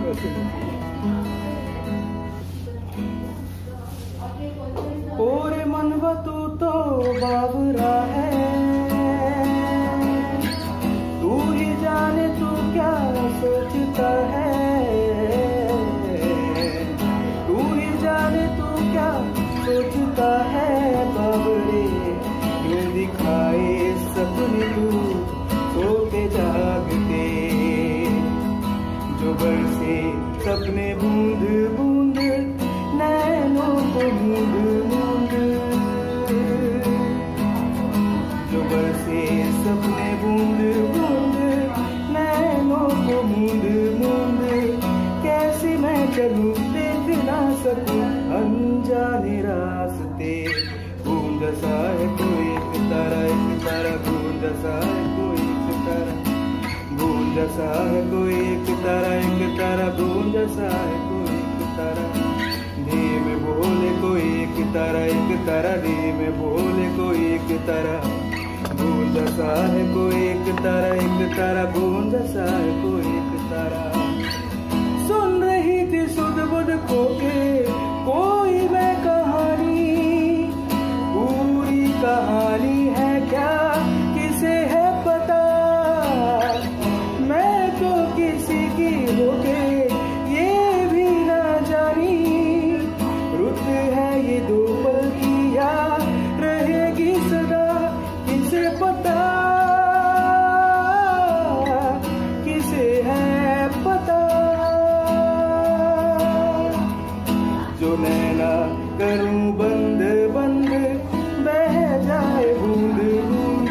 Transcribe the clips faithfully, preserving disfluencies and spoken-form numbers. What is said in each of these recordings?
ओरे मनवा तू तो बावरा है, तू ही जाने तू क्या सोचता है, तू ही जाने तू क्या सोचता है। बावरे क्यों दिखाए सपने तू सोते जागते, जो बरसे सपने बूंद बूंद नैनों को मूंद मूंद, जो बरसे सपने बूंद बूंद नैनों को मूंद मूंद। कैसे मैं चलूं देख ना सकूं अनजाने रास्ते, बूंद सा है कोई एक तारा, एक तारा बूंद सा है कोई एक तारा, बूंद सा है कोई एक तारा, एक तारा बूंद सा है कोई एक तारा। धीमे बोले कोई एक तारा, एक तारा धीमे बोले कोई एक तारा, बूंद सा है कोई एक तारा, एक तारा बूंद सा है कोई एक तारा। सुन रही थी सुध बुध खो के कोई मैं कहानी, पूरी कहानी है क्या किसे है पता, मैं तो किसी की होके ये भी ना जानी। रुत है ये दो पल की या रहेगी सदा किसे पता, किसे है पता। जो नैना करूं बंद बंद बह जाए बूंद बूंद,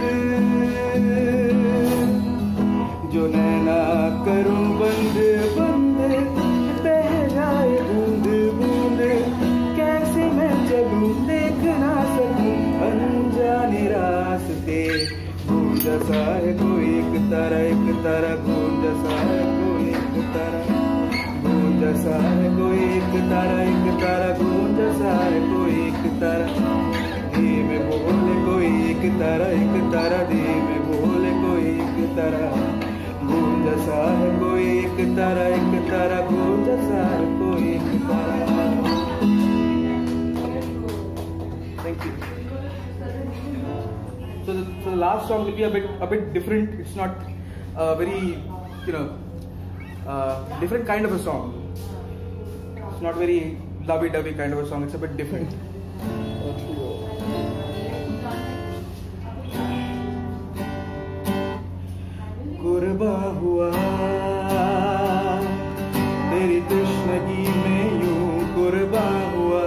जो नैना करूं बंद बंद बह जाए बूंद बूंद। कैसे मैं चलूं देख ना सकूं अनजाने रास्ते, बूंद सा है कोई एक तारा, एक तारा बूंद सा है कोई एक तारा, बूंद सा है कोई एक तारा, एक तारा बूंद सा है कोई एक तारा। धीमे बोले कोई एक तारा, एक तारा धीमे बोले कोई एक तारा, बूंद सा है कोई एक तारा, एक तारा बूंद सा है कोई एक तारा। Thank you. So the, so the last song will be a bit a bit different. It's not a very you know uh, different kind of a song. It's not very lovey-dovey kind of a song. It's a bit different. कुर्बा हुआ तेरी तृष्णगी में यूं कुर्बा हुआ,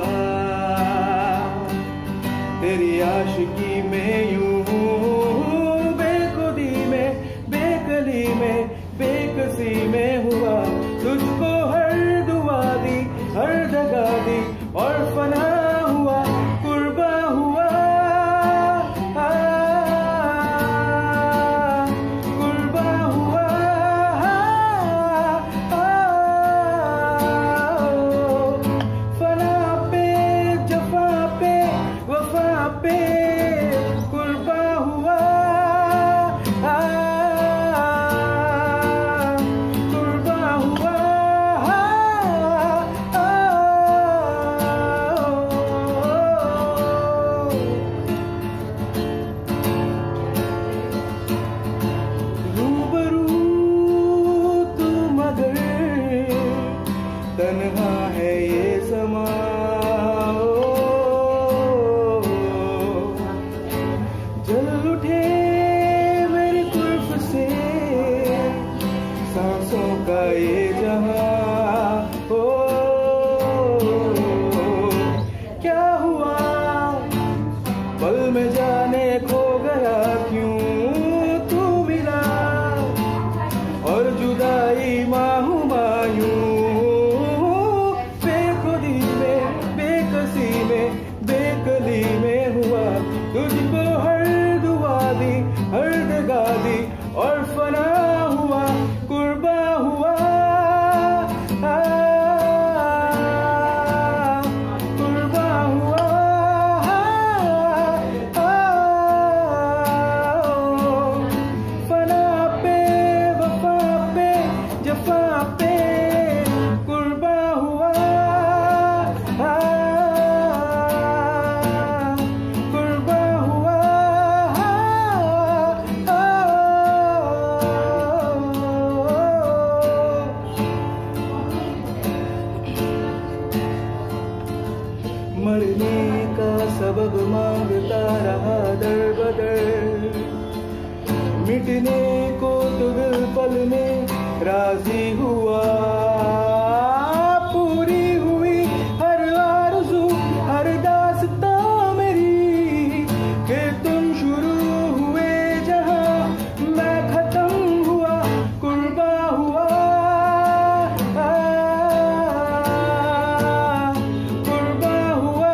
तेरी आशिकी में यूं बेखुदी में बेकली में बेकसी में हुआ। तुझको हर दुआ दी हर दगा दी और फना हुआ कुर्बा हुआ, कुर्बा हुआ। फना पे जफा पे वफा पे कुर्बा हुआ, कुर्बा हुआ। रूबरू तू मगर तन्हा है ये समा, जल उठे मेरी कुल्फ से सांसों का ये जहां। ओ क्या हुआ पल में जाने खो गया क्यों तू मिला, और जुदाई माहू मायूं बेखुदी में बेकसी में बेकली में हुआ। तुझको हर दुआ दी हर दगा दी और फना हुआ कुर्बा हुआ, राजी हुआ, पूरी हुई हर आरज़ू हर दास्तां मेरी, कि तुम शुरू हुए जहां मैं खत्म हुआ, कुर्बा हुआ, कुर्बा हुआ,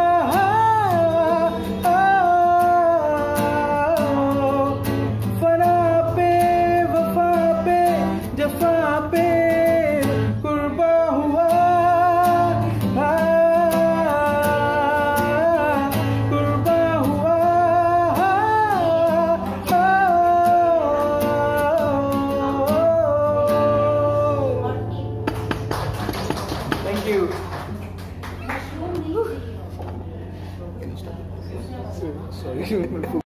फना पे वफा पे जफा पे कुर्बा हुआ, कुर्बा हुआ। Thank you. Sorry.